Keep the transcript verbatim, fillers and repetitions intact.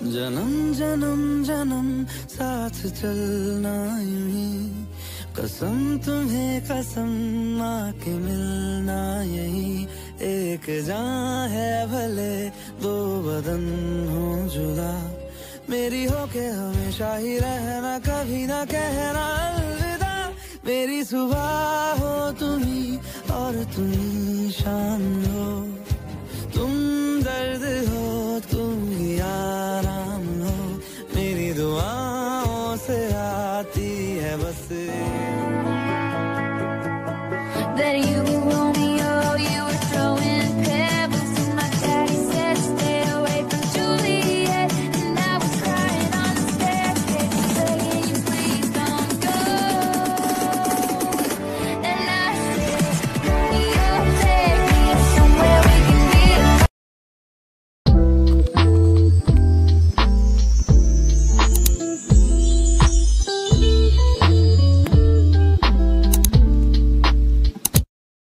जन्म जन्म जन्म साथ चलना यूं ही, कसम तुम्हें कसम माँ के मिलना यही। एक जान है भले दो बदन हो जुदा, मेरी हो के हमेशा ही रहना, कभी ना कहना अलविदा। मेरी सुबह हो तुम्ही और तुम शाम हो, तुम दर्द हो तुम ही आराम हो, मेरी दुआओं से आती है बस।